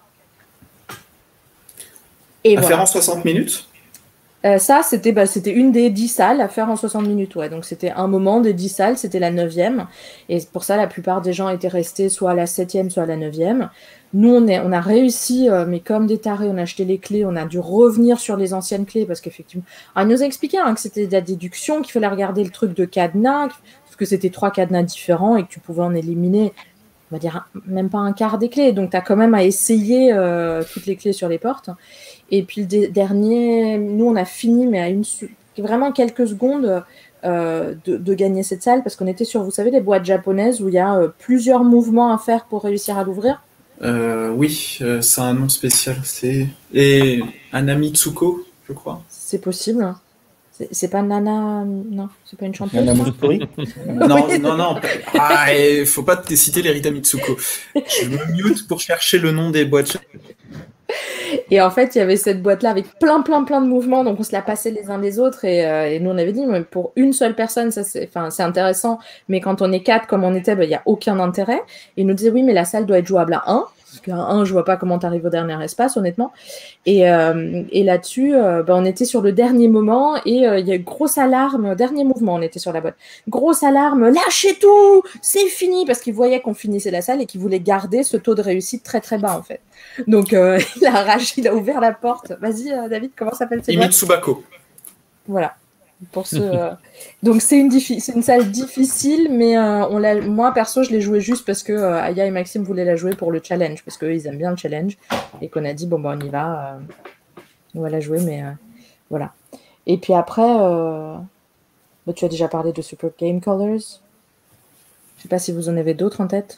Et à voilà. faire en soixante minutes? Euh, ça, c'était bah, c'était une des dix salles à faire en soixante minutes. Ouais. Donc c'était un moment des dix salles, c'était la neuvième. Et pour ça, la plupart des gens étaient restés soit à la septième, soit à la neuvième. Nous, on, est, on a réussi, euh, mais comme des tarés, on a acheté les clés, on a dû revenir sur les anciennes clés parce qu'effectivement... Alors, il nous a expliqué hein, que c'était de la déduction, qu'il fallait regarder le truc de cadenas, parce que c'était trois cadenas différents et que tu pouvais en éliminer, on va dire, même pas un quart des clés. Donc, tu as quand même à essayer euh, toutes les clés sur les portes. Et puis, le dernier, nous, on a fini, mais à une, vraiment quelques secondes euh, de, de gagner cette salle parce qu'on était sur, vous savez, les boîtes japonaises où il y a euh, plusieurs mouvements à faire pour réussir à l'ouvrir. Euh, oui, euh, c'est un nom spécial. C'est et Anamitsuko, je crois. C'est possible. C'est, c'est pas Nana, non, c'est pas une chanteuse. Nana Mouskouri. Non, non, non. Ah, et faut pas te citer les Rita Mitsuko. Je me mute pour chercher le nom des boîtes. Et en fait, il y avait cette boîte-là avec plein, plein, plein de mouvements, donc on se la passait les uns les autres. Et, euh, et nous, on avait dit, mais pour une seule personne, ça c'est, enfin, c'est intéressant. Mais quand on est quatre, comme on était, il ben, n'y a aucun intérêt. Et ils nous disaient, oui, mais la salle doit être jouable à un. Parce qu'à un, je vois pas comment tu arrives au dernier espace, honnêtement. Et, euh, et là-dessus, euh, ben, on était sur le dernier moment et euh, il y a eu grosse alarme, dernier mouvement, on était sur la boîte. Grosse alarme, lâchez tout, c'est fini, parce qu'ils voyaient qu'on finissait la salle et qu'ils voulaient garder ce taux de réussite très très bas en fait. Donc euh, il a arraché, il a ouvert la porte. Vas-y euh, David, comment s'appelle cette boîte ? Imitsubako. Voilà. Pour ce, euh... Donc c'est une, diffi- c'est une salle difficile, mais euh, on l'a... moi perso je l'ai joué juste parce que euh, Aya et Maxime voulaient la jouer pour le challenge, parce qu'eux ils aiment bien le challenge, et qu'on a dit bon bah on y va, euh... on va la jouer, mais euh... voilà. Et puis après, euh, bah, tu as déjà parlé de Super Game Colors. Je sais pas si vous en avez d'autres en tête.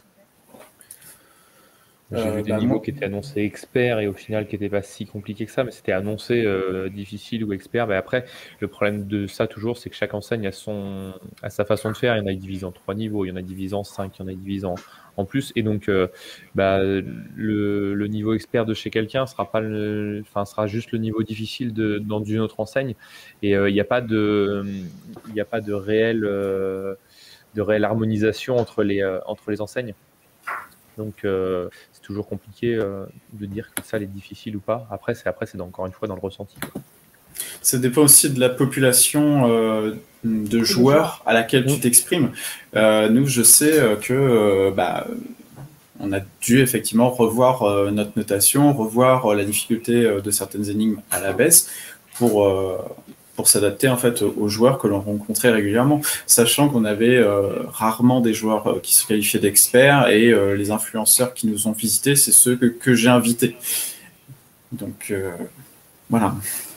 J'ai Euh, vu des bah, niveaux moi- qui étaient annoncés experts et au final qui n'étaient pas si compliqués que ça, mais c'était annoncé euh, difficile ou expert. Mais après, le problème de ça toujours, c'est que chaque enseigne a, son, a sa façon de faire. Il y en a qui divisent en trois niveaux, il y en a qui divisent en cinq, il y en a qui divisent en, en plus. Et donc, euh, bah, le, le niveau expert de chez quelqu'un sera pas le, enfin, sera juste le niveau difficile de, dans une autre enseigne. Et euh, il n'y a pas de, il n'y a pas de réelle, euh, de réelle harmonisation entre les, euh, entre les enseignes. Donc, euh, c'est toujours compliqué euh, de dire que ça est difficile ou pas. Après, c'est après, c'est dans- encore une fois dans le ressenti, quoi. Ça dépend aussi de la population euh, de joueurs à laquelle tu Mm. t'exprimes. Euh, nous, je sais euh, que euh, bah, on a dû effectivement revoir euh, notre notation, revoir euh, la difficulté euh, de certaines énigmes à la baisse pour, euh, pour s'adapter en fait aux joueurs que l'on rencontrait régulièrement, sachant qu'on avait euh, rarement des joueurs euh, qui se qualifiaient d'experts et euh, les influenceurs qui nous ont visités, c'est ceux que, que j'ai invités. Donc euh, voilà.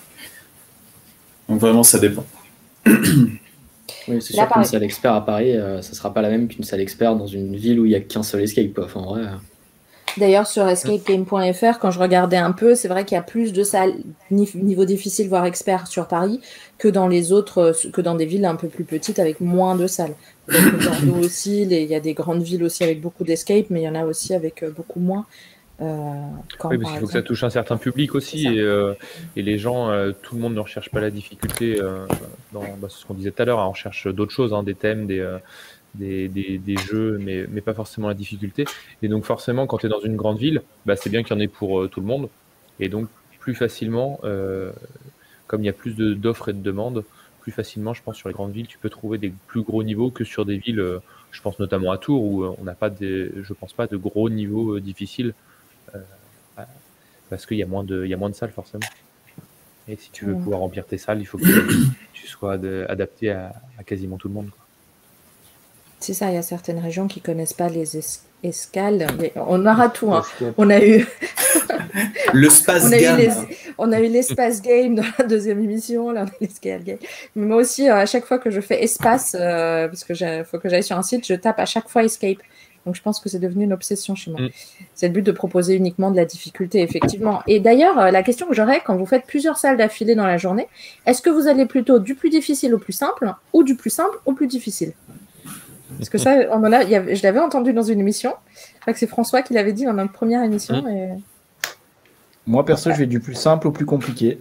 Donc vraiment, ça dépend. Oui, c'est Là, sûr par- qu'une salle expert à Paris, euh, ça sera pas la même qu'une salle expert dans une ville où il y a qu'un seul escape, quoi. Enfin, en vrai, euh, D'ailleurs, sur escape game point f r, quand je regardais un peu, c'est vrai qu'il y a plus de salles ni- niveau difficile, voire expert sur Paris, que dans les autres, euh, que dans des villes un peu plus petites avec moins de salles. Peut-être que Bordeaux aussi, les- il y a des grandes villes aussi avec beaucoup d'escape, mais il y en a aussi avec euh, beaucoup moins. Euh, quand, Oui, parce par qu'il faut que ça exemple- touche un certain public aussi. C'est ça. Et, euh, et les gens, euh, tout le monde ne recherche pas la difficulté. Euh, dans, bah, c'est ce qu'on disait tout à l'heure, hein, on cherche d'autres choses, hein, des thèmes, des, euh, des, des, des jeux, mais, mais pas forcément la difficulté. Et donc forcément, quand tu es dans une grande ville, bah, c'est bien qu'il y en ait pour euh, tout le monde. Et donc plus facilement, euh, comme il y a plus de- d'offres et de demandes, plus facilement, je pense, sur les grandes villes, tu peux trouver des plus gros niveaux que sur des villes, euh, je pense notamment à Tours, où euh, on n'a pas des, je pense pas, de gros niveaux euh, difficiles. Euh, parce qu'il y a moins de, il y a moins de salles forcément. Et si tu veux Ouais. pouvoir remplir tes salles, il faut que tu sois de- adapté à, à quasiment tout le monde, quoi. C'est ça, il y a certaines régions qui connaissent pas les es- escales. Mais on aura tout, hein. Escape. On a eu, Le space on a eu gamme. les, on a eu l'espace game dans la deuxième émission, là on a l'escale game. Mais moi aussi, euh, à chaque fois que je fais espace, euh, parce que j'ai- faut que j'aille sur un site, je tape à chaque fois escape. Donc je pense que c'est devenu une obsession chez moi. Mm. C'est le but de proposer uniquement de la difficulté, effectivement. Et d'ailleurs, euh, la question que j'aurais, quand vous faites plusieurs salles d'affilée dans la journée, est-ce que vous allez plutôt du plus difficile au plus simple, ou du plus simple au plus difficile? Parce que ça, on en a, il y avait- je l'avais entendu dans une émission. Je crois que c'est François qui l'avait dit dans notre première émission. Mm. Et... Moi, perso, je vais du plus simple au plus compliqué.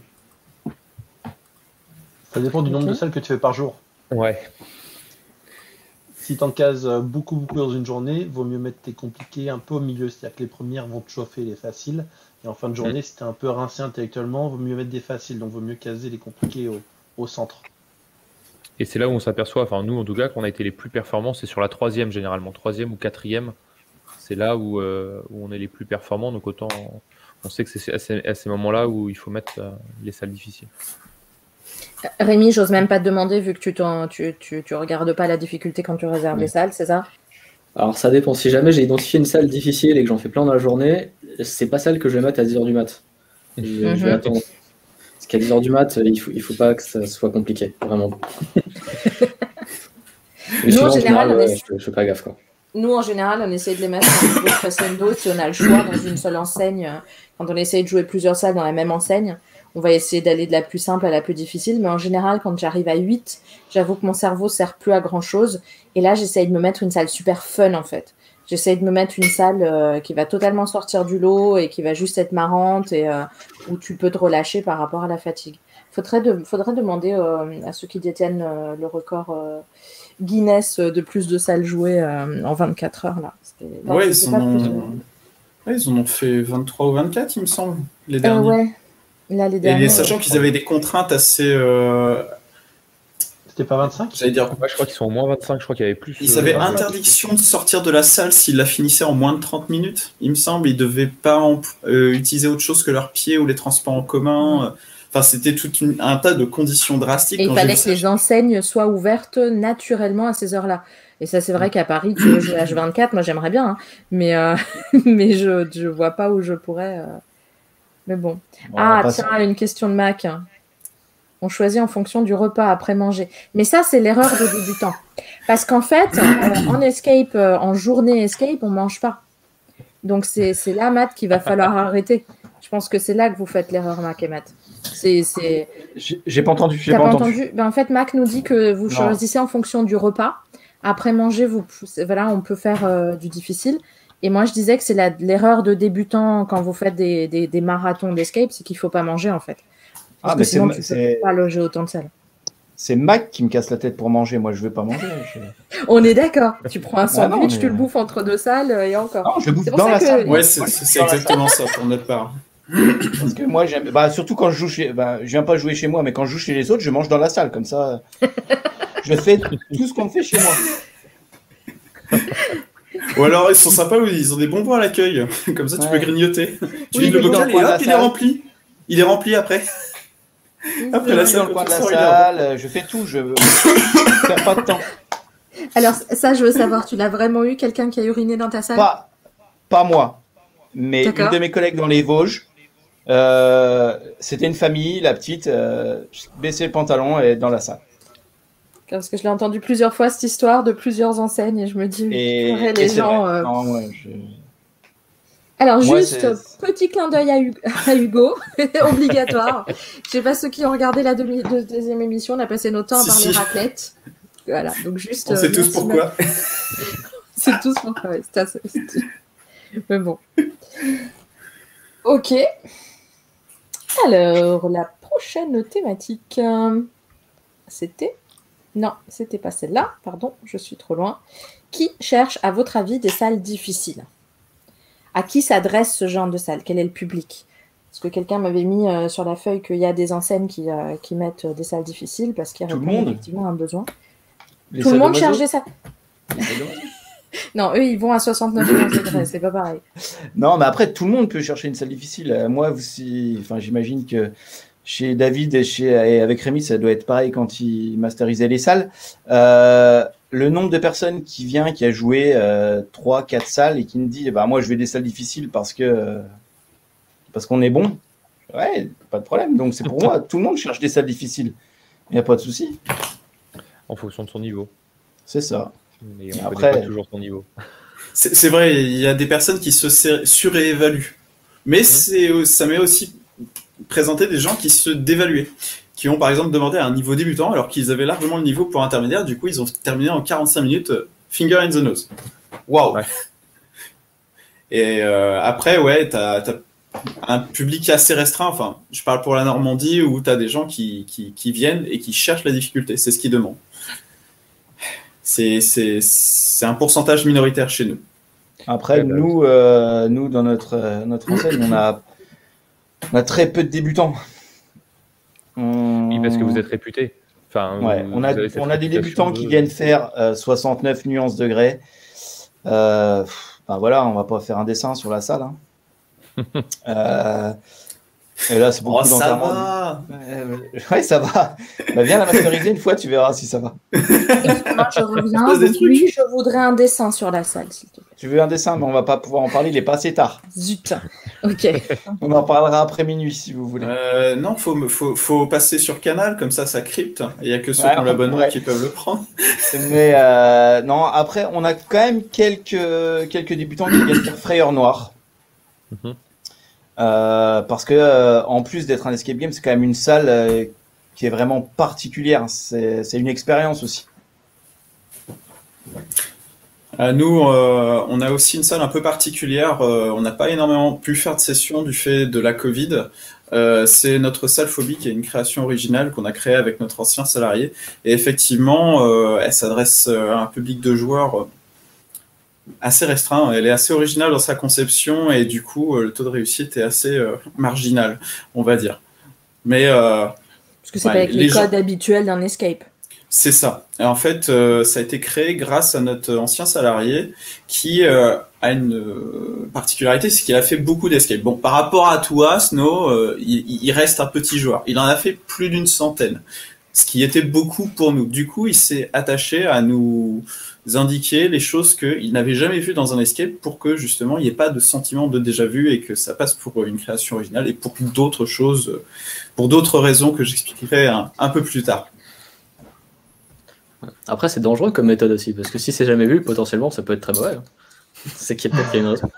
Ça dépend du nombre Ok. de salles que tu fais par jour. Ouais. Si tu en cases euh, beaucoup, beaucoup dans une journée, vaut mieux mettre tes compliqués un peu au milieu. C'est-à-dire que les premières vont te chauffer les faciles. Et en fin de journée, si t'es un peu rincé intellectuellement, vaut mieux mettre des faciles. Donc vaut mieux caser les compliqués au, au centre. Et c'est là où on s'aperçoit, enfin nous en tout cas, qu'on a été les plus performants, c'est sur la troisième généralement, troisième ou quatrième. C'est là où, euh, où on est les plus performants. Donc autant, on sait que c'est à ces, à ces moments-là où il faut mettre euh, les salles difficiles. Rémi, j'ose même pas te demander, vu que tu, t'en- tu, tu, tu regardes pas la difficulté quand tu réserves Oui. les salles, c'est ça? Alors ça dépend. Si jamais j'ai identifié une salle difficile et que j'en fais plein dans la journée, c'est pas celle que je vais mettre à dix heures du mat. Je, je vais Mhm. attendre. Parce qu'à dix heures du mat, il faut, il faut pas que ça soit compliqué, vraiment. Mais Nous, sinon, en général, on ouais, est- je, je fais pas gaffe, quoi. Nous, en général, on essaie de les mettre en niveau crescendo si on a le choix dans une seule enseigne. euh, Quand on essaie de jouer plusieurs salles dans la même enseigne, on va essayer d'aller de la plus simple à la plus difficile. Mais en général, quand j'arrive à huit, j'avoue que mon cerveau sert plus à grand chose. Et là, j'essaye de me mettre une salle super fun, en fait. J'essaye de me mettre une salle euh, qui va totalement sortir du lot et qui va juste être marrante et euh, où tu peux te relâcher par rapport à la fatigue. Faudrait, de, faudrait demander euh, à ceux qui détiennent euh, le record euh, Guinness de plus de salles jouées euh, en vingt-quatre heures. Là. C'était- là, Ouais, c'était ils pas en, plus de- ont... ouais, ils en ont fait vingt-trois ou vingt-quatre, il me semble, les Euh, derniers. ouais, là, les Et derniers. les- sachant qu'ils avaient des contraintes assez. euh, C'était pas vingt-cinq? J'allais dire. Ouais, je crois qu'ils sont au moins vingt-cinq, je crois qu'il y avait plus. Ils euh, avaient vingt-cinq. interdiction de sortir de la salle s'ils la finissaient en moins de trente minutes, il me semble. Ils devaient pas en- euh, utiliser autre chose que leurs pieds ou les transports en commun. Enfin, c'était tout une- un tas de conditions drastiques. Et il Quand j'ai fallait vu que ça, les enseignes soient ouvertes naturellement à ces heures-là. Et ça, c'est vrai qu'à Paris, tu veux jouer H vingt-quatre, moi j'aimerais bien, hein, mais, euh, mais je ne vois pas où je pourrais. euh, Mais bon. Bon, on va Ah, pas- tiens, une question de Mac. On choisit en fonction du repas après manger. Mais ça, c'est l'erreur de débutant. Parce qu'en fait, euh, en escape, euh, en journée escape, on mange pas. Donc, c'est c'est là, Matt, qu'il va falloir arrêter. Je pense que c'est là que vous faites l'erreur, Mac et Matt. C'est, c'est... J'ai j'ai pas entendu. J'ai T'as pas, pas entendu. entendu? Ben, en fait, Mac nous dit que vous Non. choisissez en fonction du repas. Après manger, vous, voilà, on peut faire euh, du difficile. Et moi, je disais que c'est la- l'erreur de débutant quand vous faites des, des, des marathons d'escape, c'est qu'il faut pas manger, en fait. Parce Ah, que mais c'est sinon, ma- tu peux c'est pas loger autant de salles. c'est Mac qui me casse la tête pour manger. Moi, je veux pas manger. Je- On est d'accord. Tu prends un Ah non, sandwich, mais- tu le bouffes entre deux salles euh, et encore. Non, je le bouffe C'est pour dans ça la que- salle. Ouais, c'est c'est- c'est exactement ça pour notre part. Parce que moi, j'aime. Bah, surtout quand je joue chez. Bah, je viens pas jouer chez moi, mais quand je joue chez les autres, je mange dans la salle. Comme ça, je fais tout ce qu'on me fait chez moi. Ou alors ils sont sympas, ou ils ont des bonbons à l'accueil. Comme ça, tu Ouais. peux grignoter. Tu Oui, vides le mais bocal dans et le coin de hop, la il est salle. rempli. Il est rempli après. Après la Je suis salle, dans le coin de la quand tu sors, il est salle, euh, je fais tout. Je je perds pas de temps. Alors, ça, je veux savoir, tu l'as vraiment eu, quelqu'un qui a uriné dans ta salle? Pas, pas moi, mais D'accord. une de mes collègues dans les Vosges. Euh, c'était une famille, la petite, euh, baissait le pantalon et dans la salle. Parce que je l'ai entendu plusieurs fois, cette histoire, de plusieurs enseignes, et je me dis, Et, purée, et les c'est gens... vrai. euh, Non, ouais, je- Alors, Moi, juste, c'est- petit clin d'œil à, Hugo, à Hugo, obligatoire. Je sais pas ceux qui ont regardé la demi- de- deuxième émission, on a passé notre temps à Si, parler si. raclette. Voilà, donc juste... On euh, sait tous merci, pourquoi. C'est tous pourquoi, ouais, c'est assez- c'est- Mais bon. Ok. Alors, la prochaine thématique, euh, c'était... Non, c'était pas celle-là, pardon, je suis trop loin. Qui cherche, à votre avis, des salles difficiles? À qui s'adresse ce genre de salle? Quel est le public? Parce que quelqu'un m'avait mis euh, sur la feuille qu'il y a des enseignes qui, euh, qui mettent euh, des salles difficiles parce qu'il Tout le répondent monde effectivement à un besoin. Les Tout le monde sadomaso cherche des salles. Les sadomaso Non, eux, ils vont à soixante-neuf degrés, c'est pas pareil. Non, mais après, tout le monde peut chercher une salle difficile. Euh, Moi, vous- si... enfin, j'imagine que chez David et, chez... et avec Rémi, ça doit être pareil quand ils masterisaient les salles. Euh, le nombre de personnes qui vient, qui a joué euh, trois, quatre salles et qui me dit, bah, moi, je veux des salles difficiles parce que euh, parce qu'on est bon. Ouais, pas de problème. Donc, c'est pour moi, tout le monde cherche des salles difficiles. Il n'y a pas de souci. En fonction de son niveau. C'est ça. Mais on ne Après- connaît pas toujours son niveau. C'est c'est vrai, il y a des personnes qui se sé- surévaluent. Mais c'est, ça m'est aussi présenté des gens qui se dévaluaient. Qui ont par exemple demandé un niveau débutant alors qu'ils avaient largement le niveau pour intermédiaire. Du coup, ils ont terminé en quarante-cinq minutes, euh, finger in the nose. Waouh! Ouais. Et euh, après, ouais, t'as, t'as un public assez restreint. Enfin, je parle pour la Normandie où t'as des gens qui, qui, qui viennent et qui cherchent la difficulté. C'est ce qu'ils demandent. C'est, c'est, c'est un pourcentage minoritaire chez nous. Après, Eh ben, nous, euh, nous, dans notre, euh, notre enseigne, on a, on a très peu de débutants. On... Oui, parce que vous êtes réputé. Enfin, Ouais, vous- on a, vous avez cette on a des réputation débutants de- qui viennent faire euh, soixante-neuf nuances degrés. Euh, pff, ben voilà, on va pas faire un dessin sur la salle. Hein. euh, et là, c'est beaucoup Oh, ça d'enterrement. va! Euh, ouais, ça va. Bah, viens la masteriser une fois, tu verras si ça va. Moi, je reviens. passe des Donc, trucs. oui, je voudrais un dessin sur la salle, s'il te plaît. Tu veux un dessin, mais on va pas pouvoir en parler, il est pas assez tard. Zut. Ok. On en parlera après minuit si vous voulez. Euh, non, faut, me- faut, faut passer sur Canal, comme ça, ça crypte. Il y a que ceux Ouais, qui ont l'abonnement ouais. qui peuvent le prendre. Mais euh, non, après, on a quand même quelques, quelques débutants qui viennent faire frayeur noire. Mhm. Euh, parce que euh, en plus d'être un escape game, c'est quand même une salle euh, qui est vraiment particulière. C'est c'est une expérience aussi. Euh, nous, euh, on a aussi une salle un peu particulière. Euh, on n'a pas énormément pu faire de sessions du fait de la Covid. Euh, c'est notre salle Phobie qui est une création originale qu'on a créée avec notre ancien salarié. Et effectivement, euh, elle s'adresse à un public de joueurs assez restreint. Elle est assez originale dans sa conception et du coup, le taux de réussite est assez euh, marginal, on va dire. Mais euh, Parce que c'est Ouais, pas avec les, les gens- codes habituels d'un escape. c'est ça. Et en fait, euh, ça a été créé grâce à notre ancien salarié qui euh, a une euh, particularité, c'est qu'il a fait beaucoup d'escape. Bon, par rapport à toi, Snow, euh, il, il reste un petit joueur. Il en a fait plus d'une centaine, ce qui était beaucoup pour nous. Du coup, il s'est attaché à nous indiquer les choses qu'ils n'avaient jamais vues dans un escape pour que justement il n'y ait pas de sentiment de déjà vu et que ça passe pour une création originale et pour d'autres choses, pour d'autres raisons que j'expliquerai un, un peu plus tard. Après, c'est dangereux comme méthode aussi, parce que si c'est jamais vu, potentiellement, ça peut être très mauvais. Hein. C'est qu'il y a peut-être qu'il y a une raison.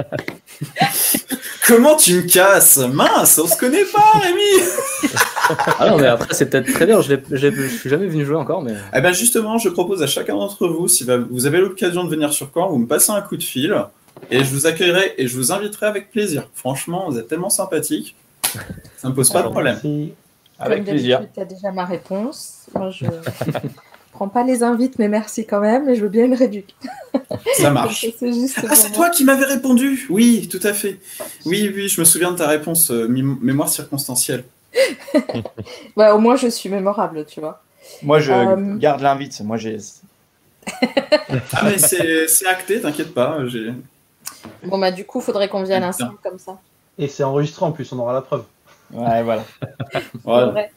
Comment tu me casses? Mince, on se connaît pas, Rémi. Ah non, mais après, c'est peut-être très bien. Je ne suis jamais venu jouer encore, mais... Eh ben justement, je propose à chacun d'entre vous, si vous avez l'occasion de venir sur Caen, vous me passez un coup de fil, et je vous accueillerai et je vous inviterai avec plaisir. Franchement, vous êtes tellement sympathiques, ça ne me pose pas de problème. Merci. Avec plaisir. Tu as déjà ma réponse. Moi, je prends pas les invites, mais merci quand même, et je veux bien une réduc. Ça marche. C'est juste Ah, c'est toi qui m'avais répondu. Oui, tout à fait. Oui, oui, je me souviens de ta réponse, euh, mémoire circonstancielle. Bah, au moins, je suis mémorable, tu vois. Moi, je Euh, garde l'invite. Moi, j'ai. Ah, mais c'est c'est acté, t'inquiète pas. j'ai- Bon, bah, du coup, faudrait qu'on vienne Putain. ensemble comme ça. Et c'est enregistré en plus, on aura la preuve. Ouais, voilà. C'est Voilà. vrai.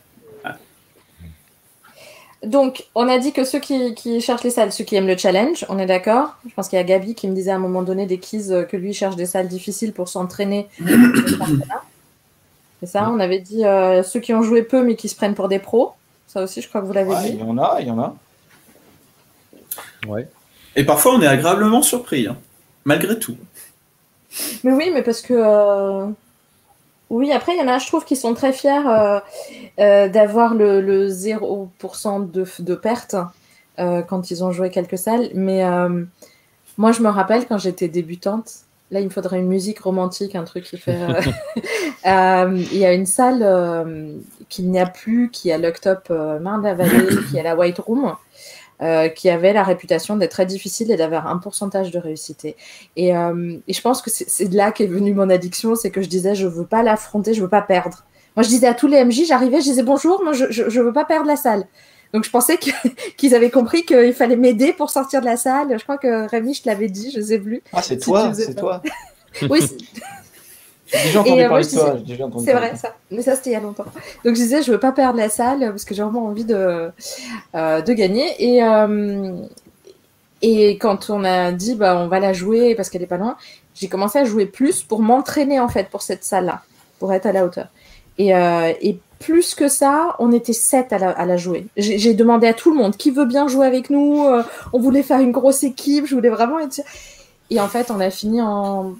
Donc, on a dit que ceux qui, qui cherchent les salles, ceux qui aiment le challenge, on est d'accord. Je pense qu'il y a Gabi qui me disait à un moment donné des quiz euh, que lui cherche des salles difficiles pour s'entraîner. C'est ça, on avait dit euh, ceux qui ont joué peu mais qui se prennent pour des pros. Ça aussi, je crois que vous l'avez Ouais, dit. il y en a, il y en a. Ouais. Et parfois, on est agréablement surpris, hein, malgré tout. Mais oui, mais parce que... euh, Oui, après, il y en a, je trouve, qui sont très fiers euh, euh, d'avoir le, le zéro pour cent de, de perte euh, quand ils ont joué quelques salles. Mais euh, moi, je me rappelle quand j'étais débutante, là, il me faudrait une musique romantique, un truc qui fait... euh, euh, il y a une salle euh, qu'il n'y a plus, qui est à l'Octop euh, Marne-la-Vallée, qui est à la White Room, euh, qui avait la réputation d'être très difficile et d'avoir un pourcentage de réussite. Et, euh, et je pense que c'est c'est de là qu'est venue mon addiction, c'est que je disais, je veux pas l'affronter, je veux pas perdre. Moi, je disais à tous les M J, j'arrivais, je disais bonjour, moi, je, je, je veux pas perdre la salle. Donc, je pensais que- qu'ils avaient compris qu'il fallait m'aider pour sortir de la salle. Je crois que Rémi, je te l'avais dit, je sais plus. Ah, c'est Si toi, tu faisais c'est pas. toi. Oui, c'est- J'ai déjà entendu Et, euh, moi, parler je de toi. disais- j'ai déjà entendu c'est parler vrai, de ça. Mais ça, c'était il y a longtemps. Donc, je disais, je veux pas perdre la salle parce que j'ai vraiment envie de, euh, de gagner. Et, euh, et quand on a dit, bah, on va la jouer parce qu'elle est pas loin, j'ai commencé à jouer plus pour m'entraîner, en fait, pour cette salle-là, pour être à la hauteur. Et, euh, et plus que ça, on était sept à la, à la jouer. J'ai j'ai demandé à tout le monde qui veut bien jouer avec nous. euh, on voulait faire une grosse équipe. Je voulais vraiment être. Et en fait, on a fini en.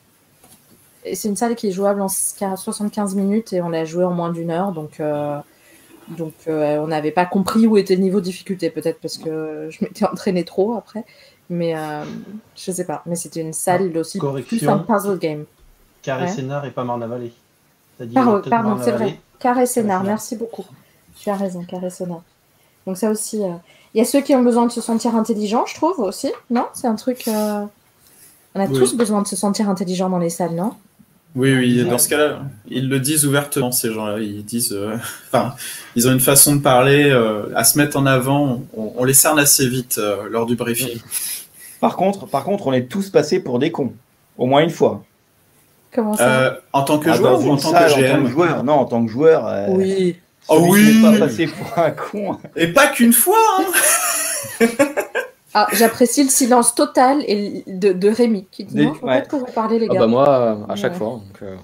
Et c'est une salle qui est jouable en soixante-quinze minutes et on l'a joué en moins d'une heure. Donc, euh, donc euh, on n'avait pas compris où était le niveau de difficulté. Peut-être parce que je m'étais entraînée trop après. Mais euh, je sais pas. Mais c'était une salle aussi Correction. plus un puzzle game. Carré Ouais. Sénard et pas Marne-la-Vallée. T'as dit Pardon, peut-être pardon, c'est Marne-la-Vallée. vrai. Carré Sénard, Sénard. merci beaucoup. Tu as raison, Carré Sénard. Donc ça aussi, euh, il y a ceux qui ont besoin de se sentir intelligents, je trouve aussi. Non, c'est un truc. euh, On a Oui. tous besoin de se sentir intelligents dans les salles, non? Oui, oui, Ouais. dans ce cas-là, ils le disent ouvertement, ces gens-là. Ils disent, euh, enfin, ils ont une façon de parler, euh, à se mettre en avant. On, on les cerne assez vite euh, lors du briefing. Par contre, par contre, on est tous passés pour des cons. Au moins une fois. Comment ça? Euh, en tant que Ah, joueur dans ou en une tant salle, que en tant que G M? joueur. Non, en tant que joueur. euh, Oui. Oh celui qui oui. n'est pas passé pour un con. Et pas qu'une fois, hein. Ah, j'apprécie le silence total et de, de Rémi qui dit Des- non, je vois ouais. pas de quoi vous parlez, les Ah gars. bah moi, euh, à chaque Ouais. fois. Donc, euh,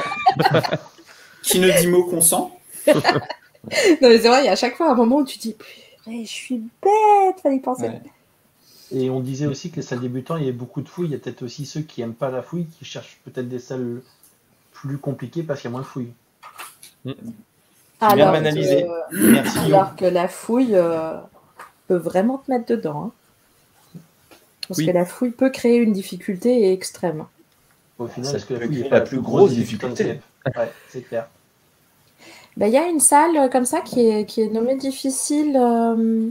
Qui ne dit mot consent? Non, mais c'est vrai, il y a à chaque fois un moment où tu dis, purée, je suis bête, fallait y penser. Ouais. Et on disait aussi que les salles débutants, il y avait beaucoup de fouilles. Il y a peut-être aussi ceux qui aiment pas la fouille, qui cherchent peut-être des salles plus compliquées parce qu'il y a moins de fouilles. Bien Alors analysé. que- Merci. Yo. Alors que la fouille euh, peut vraiment te mettre dedans. hein. Parce Oui. que la fouille peut créer une difficulté extrême. Au final, Ça est-ce que la peut fouille créer est pas la plus grosse difficulté. dans le C F? Ouais, c'est clair. Bah, il y a une salle euh, comme ça qui est, qui est nommée difficile. euh,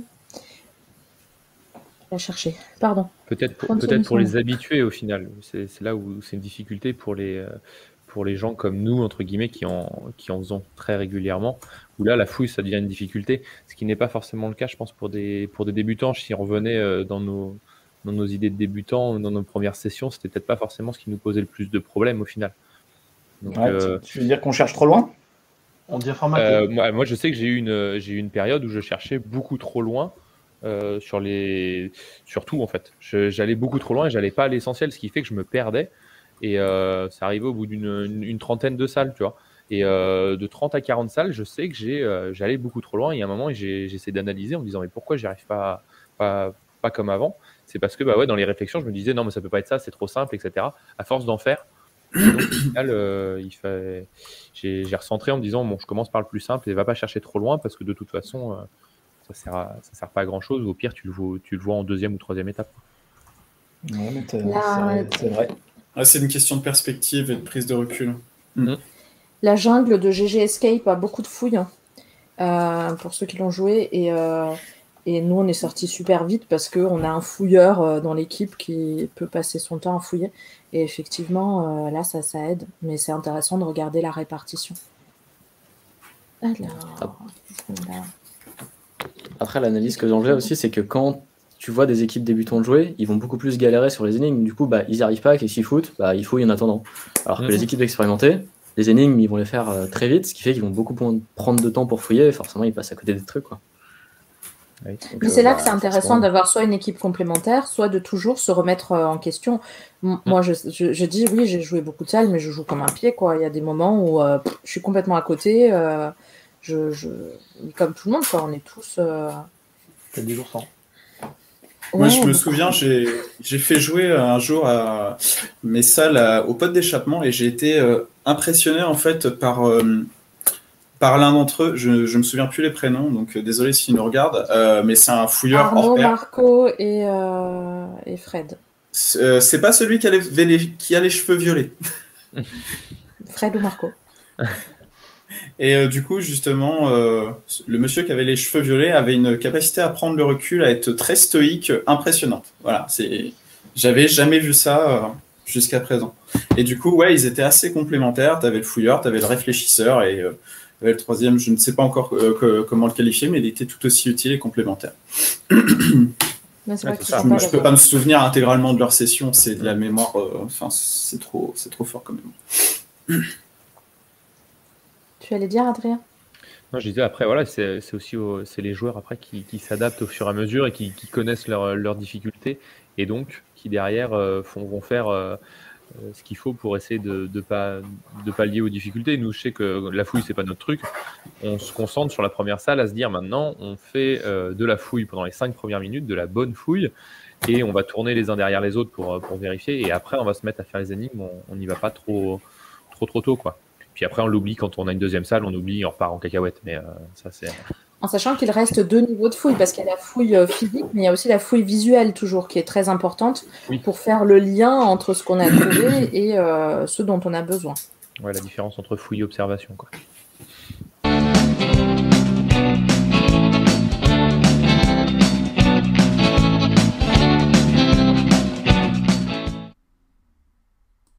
Je vais la chercher, pardon. Peut-être pour, trente peut-être pour secondes. les habitués au final. C'est c'est là où c'est une difficulté pour les, euh, pour les gens comme nous, entre guillemets, qui en, qui en faisons très régulièrement. Où là, la fouille, ça devient une difficulté. Ce qui n'est pas forcément le cas, je pense, pour des, pour des débutants. Si on revenait euh, dans, nos, dans nos idées de débutants, dans nos premières sessions, c'était peut-être pas forcément ce qui nous posait le plus de problèmes au final. Donc, Ouais, euh, tu veux dire qu'on cherche trop loin? On devient formaté. Euh, moi, moi, je sais que j'ai eu une, j'ai eu une période où je cherchais beaucoup trop loin euh, sur les, sur tout en fait. Je- J'allais beaucoup trop loin et j'allais pas à l'essentiel, ce qui fait que je me perdais. Et euh, ça arrivait au bout d'une une, une trentaine de salles, tu vois. Et euh, de trente à quarante salles, je sais que j'ai, euh, j'allais beaucoup trop loin. Et à un moment, j'ai- j'essaie d'analyser en me disant mais pourquoi j'y arrive pas, pas, pas comme avant? C'est parce que bah ouais, dans les réflexions, je me disais non, mais ça peut pas être ça, c'est trop simple, et cetera. À force d'en faire. Et donc, au final, euh, il fait... j'ai j'ai recentré en me disant bon, je commence par le plus simple et va pas chercher trop loin parce que de toute façon, euh, ça sert à- ça sert pas à grand chose. Au pire, tu le vois, tu le vois en deuxième ou troisième étape. Ouais, mais t'as- La, c'est c'est vrai. Ah, c'est une question de perspective et de prise de recul. Mm. la jungle de G G Escape a beaucoup de fouilles, hein, euh, pour ceux qui l'ont joué. Et, euh, et nous, on est sortis super vite parce qu'on a un fouilleur euh, dans l'équipe qui peut passer son temps à fouiller. Et effectivement, euh, là, ça, ça aide. Mais c'est intéressant de regarder la répartition. Alors, voilà. Après, l'analyse que j'en fais aussi, c'est que quand tu vois des équipes débutantes jouer, ils vont beaucoup plus galérer sur les énigmes. Du coup, bah, ils n'y arrivent pas, qu'est-ce qu'ils foutent? Bah, ils fouillent en attendant. Alors que Mhm. les équipes expérimentées, les énigmes, ils vont les faire euh, très vite, ce qui fait qu'ils vont beaucoup moins prendre de temps pour fouiller, et forcément, ils passent à côté des trucs, quoi. Oui. Donc, Mais euh, c'est là bah, que c'est intéressant forcément. d'avoir soit une équipe complémentaire, soit de toujours se remettre euh, en question. M- Moi, je, je, je dis oui, j'ai joué beaucoup de salles, mais je joue comme un pied, quoi. Il y a des moments où euh, pff, je suis complètement à côté. euh, je, je... Comme tout le monde, quoi. On est tous. euh, T'as des jours sans. Moi, Ouais, je me beaucoup. souviens, j'ai j'ai fait jouer un jour à mes salles à- au pote d'échappement et j'ai été euh, impressionné en fait par, euh, par l'un d'entre eux. Je, je me souviens plus les prénoms, donc euh, désolé s'ils nous regardent, euh, mais c'est un fouilleur hors Arnaud, pair. Marco et, euh, et Fred. C'est euh, c'est pas celui qui a les, les- qui a les cheveux violets. Fred ou Marco. Et euh, du coup, justement, euh, le monsieur qui avait les cheveux violets avait une capacité à prendre le recul, à être très stoïque, euh, impressionnante. Voilà, c'est, j'avais jamais vu ça euh, jusqu'à présent. Et du coup, ouais, ils étaient assez complémentaires. T'avais le fouilleur, t'avais le réfléchisseur, et euh, t'avais le troisième. Je ne sais pas encore euh, que- comment le qualifier, mais il était tout aussi utile et complémentaire. Mais c'est Ouais, vrai c'est que ça. je suis pas Je peux d'accord. pas me souvenir intégralement de leur session. C'est de la mémoire. euh, Enfin, c'est trop, c'est trop fort quand même. Tu allais dire, Adrien? Non, je disais après, voilà, c'est c'est aussi au- c'est les joueurs après qui, qui s'adaptent au fur et à mesure et qui, qui connaissent leurs leurs difficultés et donc qui derrière euh, font, vont faire euh, euh, ce qu'il faut pour essayer de de pas de pallier aux difficultés. Nous, je sais que la fouille c'est pas notre truc. On se concentre sur la première salle à se dire maintenant on fait euh, de la fouille pendant les cinq premières minutes, de la bonne fouille et on va tourner les uns derrière les autres pour euh, pour vérifier et après on va se mettre à faire les énigmes. On on n'y va pas trop trop trop tôt quoi. Puis après, on l'oublie quand on a une deuxième salle, on oublie, on repart en cacahuète. Mais euh, ça, c'est. En sachant qu'il reste deux niveaux de fouille, parce qu'il y a la fouille euh, physique, mais il y a aussi la fouille visuelle, toujours, qui est très importante Oui. pour faire le lien entre ce qu'on a trouvé et euh, ce dont on a besoin. Ouais, la différence entre fouille et observation, quoi.